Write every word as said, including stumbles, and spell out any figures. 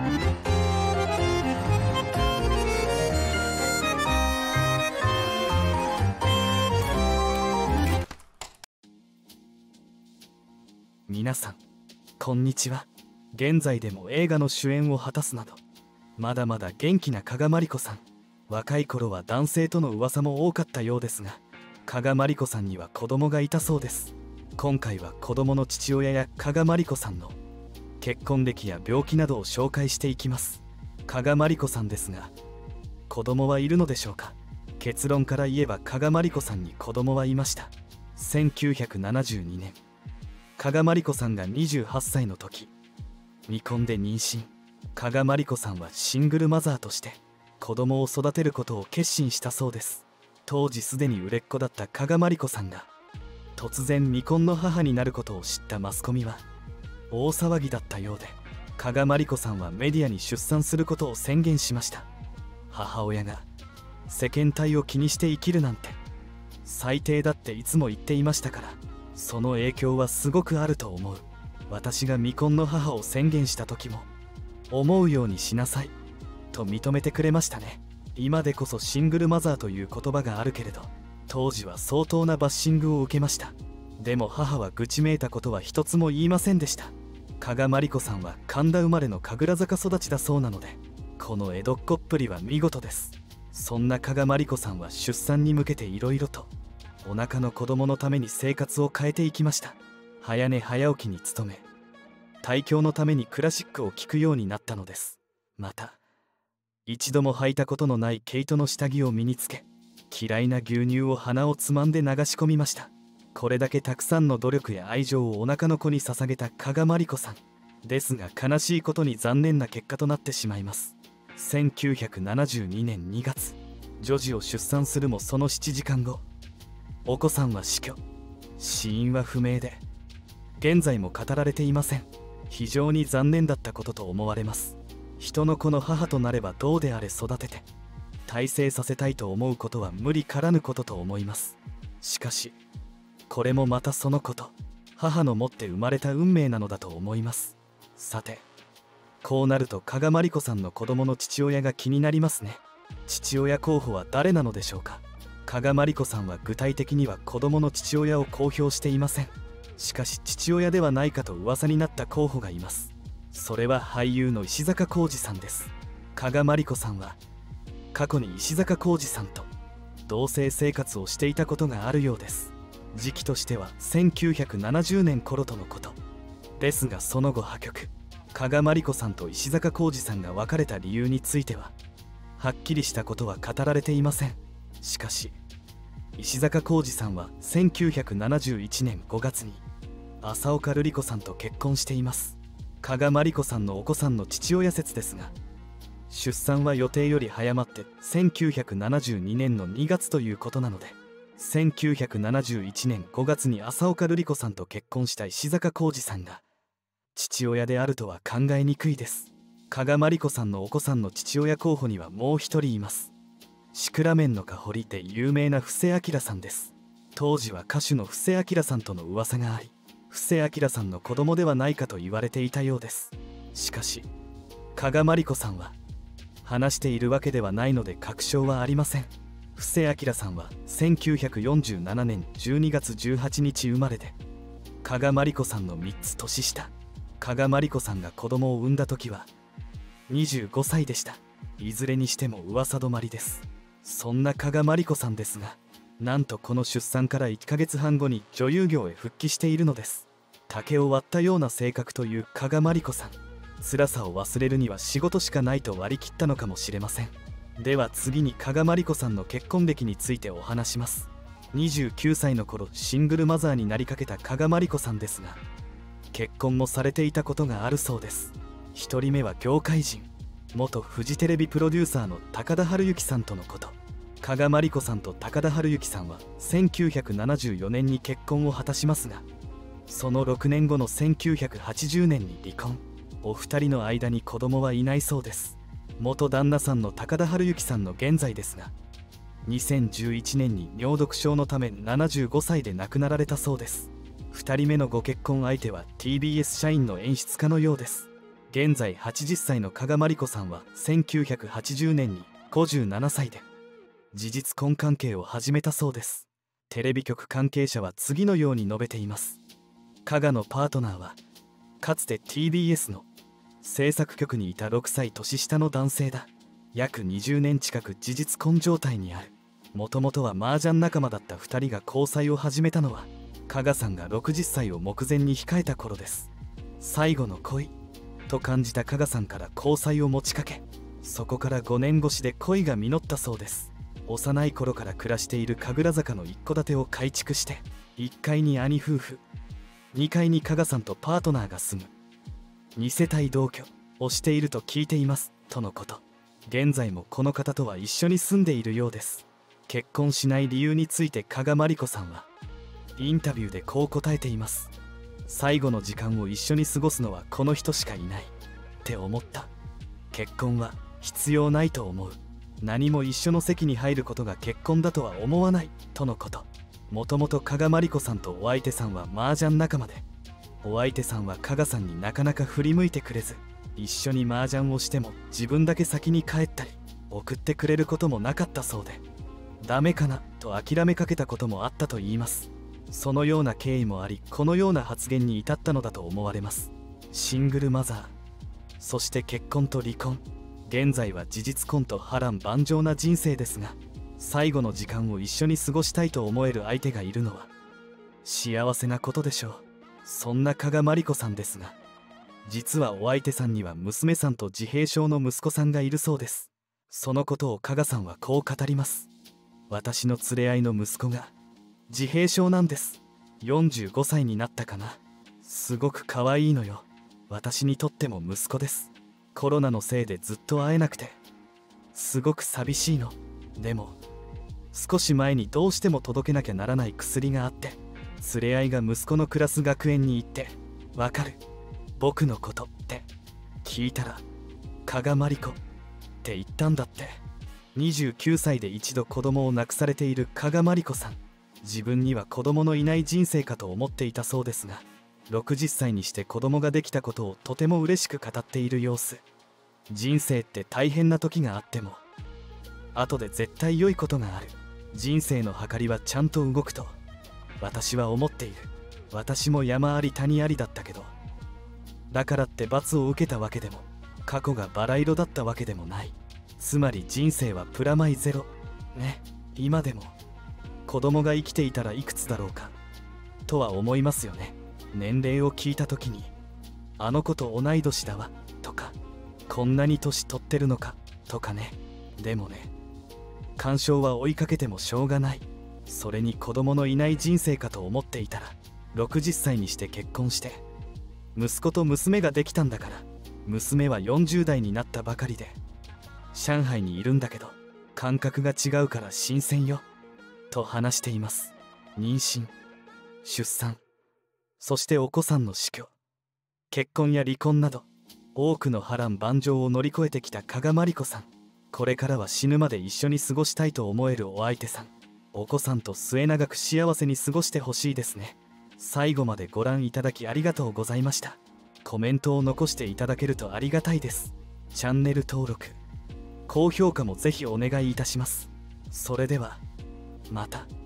皆さんこんにちは。現在でも映画の主演を果たすなどまだまだ元気な加賀まりこさん。若い頃は男性との噂も多かったようですが、加賀まりこさんには子供がいたそうです。今回は子供の父親や加賀まりこさんの結婚歴や病気などを紹介していきます。加賀まりこさんですが、子供はいるのでしょうか。結論から言えば加賀まりこさんに子供はいました。せんきゅうひゃくななじゅうにねん、加賀まりこさんがにじゅうはっさいの時、未婚で妊娠。加賀まりこさんはシングルマザーとして子供を育てることを決心したそうです。当時すでに売れっ子だった加賀まりこさんが突然未婚の母になることを知ったマスコミは大騒ぎだったようで、加賀まりこさんはメディアに出産することを宣言しました。母親が世間体を気にして生きるなんて最低だっていつも言っていましたから、その影響はすごくあると思う。私が未婚の母を宣言した時も思うようにしなさいと認めてくれましたね。今でこそシングルマザーという言葉があるけれど、当時は相当なバッシングを受けました。でも母は愚痴めいたことは一つも言いませんでした。加賀まりこさんは神田生まれの神楽坂育ちだそうなので、この江戸っ子っぷりは見事です。そんな加賀まりこさんは出産に向けていろいろとお腹の子供のために生活を変えていきました。早寝早起きに努め、体調のためにクラシックを聴くようになったのです。また一度も履いたことのない毛糸の下着を身につけ、嫌いな牛乳を鼻をつまんで流し込みました。これだけたくさんの努力や愛情をお腹の子に捧げた加賀まりこさんですが、悲しいことに残念な結果となってしまいます。せんきゅうひゃくななじゅうにねんにがつ、女児を出産するもそのななじかんご、お子さんは死去。死因は不明で現在も語られていません。非常に残念だったことと思われます。人の子の母となればどうであれ育てて大成させたいと思うことは無理からぬことと思います。しかしこれもまたそのこと、母の持って生まれた運命なのだと思います。さて、こうなると加賀まりこさんの子供の父親が気になりますね。父親候補は誰なのでしょうか。加賀まりこさんは具体的には子供の父親を公表していません。しかし父親ではないかと噂になった候補がいます。それは俳優の石坂浩二さんです。加賀まりこさんは過去に石坂浩二さんと同棲生活をしていたことがあるようです。時期としてはせんきゅうひゃくななじゅうねん頃とのことですが、その後破局。加賀まりこさんと石坂浩二さんが別れた理由についてははっきりしたことは語られていません。しかし石坂浩二さんはせんきゅうひゃくななじゅういちねんごがつに浅岡瑠璃子さんと結婚しています。加賀まりこさんのお子さんの父親説ですが、出産は予定より早まってせんきゅうひゃくななじゅうにねんのにがつということなので、せんきゅうひゃくななじゅういちねんごがつに浅岡瑠璃子さんと結婚した石坂浩二さんが父親であるとは考えにくいです。加賀まりこさんのお子さんの父親候補にはもう一人います。シクラメンの香りで有名な布施明さんです。当時は歌手の布施明さんとの噂があり、布施明さんの子供ではないかと言われていたようです。しかし加賀まりこさんは話しているわけではないので確証はありません。布施明さんはせんきゅうひゃくよんじゅうななねんじゅうにがつじゅうはちにち生まれで、加賀まりこさんのみっつ年下。加賀まりこさんが子供を産んだ時はにじゅうごさいでした。いずれにしても噂止まりです。そんな加賀まりこさんですが、なんとこの出産からいっかげつはんごに女優業へ復帰しているのです。竹を割ったような性格という加賀まりこさん、辛さを忘れるには仕事しかないと割り切ったのかもしれません。では次に加賀まりこさんの結婚歴についてお話します。にじゅうきゅうさいの頃シングルマザーになりかけた加賀まりこさんですが、結婚もされていたことがあるそうです。ひとりめは業界人、元フジテレビプロデューサーの高田晴之さんとのこと。加賀まりこさんと高田晴之さんはせんきゅうひゃくななじゅうよねんに結婚を果たしますが、そのろくねんごのせんきゅうひゃくはちじゅうねんに離婚。お二人の間に子供はいないそうです。元旦那さんの高田晴之さんの現在ですが、にせんじゅういちねんに尿毒症のためななじゅうごさいで亡くなられたそうです。ふたりめのご結婚相手は ティービーエス 社員の演出家のようです。 現在はちじゅっさいの加賀まりこさんはせんきゅうひゃくはちじゅうねんにごじゅうななさいで事実婚関係を始めたそうです。テレビ局関係者は次のように述べています。加賀のパートナーはかつて ティービーエス の制作局にいたろくさい年下の男性だ。約にじゅうねん近く事実婚状態にある。もともとは麻雀仲間だったふたりが交際を始めたのは加賀さんがろくじゅっさいを目前に控えた頃です。最後の恋と感じた加賀さんから交際を持ちかけ、そこからごねんごしで恋が実ったそうです。幼い頃から暮らしている神楽坂の一戸建てを改築して、いっかいに兄夫婦、にかいに加賀さんとパートナーが住むにせたい同居をしていると聞いていますとのこと。現在もこの方とは一緒に住んでいるようです。結婚しない理由について加賀まりこさんはインタビューでこう答えています。最後の時間を一緒に過ごすのはこの人しかいないって思った。結婚は必要ないと思う。何も一緒の席に入ることが結婚だとは思わないとのこと。もともと加賀まりこさんとお相手さんは麻雀仲間で、お相手さんは加賀さんになかなか振り向いてくれず、一緒に麻雀をしても自分だけ先に帰ったり送ってくれることもなかったそうで、ダメかなと諦めかけたこともあったといいます。そのような経緯もあり、このような発言に至ったのだと思われます。シングルマザー、そして結婚と離婚、現在は事実婚と波乱万丈な人生ですが、最後の時間を一緒に過ごしたいと思える相手がいるのは幸せなことでしょう。そんな加賀まりこさんですが、実はお相手さんには娘さんと自閉症の息子さんがいるそうです。そのことを加賀さんはこう語ります。私の連れ合いの息子が自閉症なんです。よんじゅうごさいになったかな。すごく可愛いのよ。私にとっても息子です。コロナのせいでずっと会えなくてすごく寂しいの。でも少し前にどうしても届けなきゃならない薬があって、連れ合いが息子の暮らす学園に行って「わかる？僕のこと」って聞いたら「加賀まりこ」って言ったんだって。にじゅうきゅうさいで一度子供を亡くされている加賀まりこさん、自分には子供のいない人生かと思っていたそうですが、ろくじゅっさいにして子供ができたことをとても嬉しく語っている様子。人生って大変な時があっても後で絶対良いことがある。人生の計りはちゃんと動くと私は思っている。私も山あり谷ありだったけど、だからって罰を受けたわけでも過去がバラ色だったわけでもない。つまり人生はプラマイゼロね。今でも子供が生きていたらいくつだろうかとは思いますよね。年齢を聞いた時に「あの子と同い年だわ」とか「こんなに年取ってるのか」とかね。でもね、干渉は追いかけてもしょうがない。それに子供のいない人生かと思っていたら、ろくじゅっさいにして結婚して息子と娘ができたんだから、娘はよんじゅうだいになったばかりで上海にいるんだけど、感覚が違うから新鮮よと話しています。妊娠、出産、そしてお子さんの死去、結婚や離婚など多くの波乱万丈を乗り越えてきた加賀まりこさん。これからは死ぬまで一緒に過ごしたいと思えるお相手さん、お子さんと末永く幸せに過ごしてほしいですね。最後までご覧いただきありがとうございました。コメントを残していただけるとありがたいです。チャンネル登録、高評価もぜひお願いいたします。それではまた。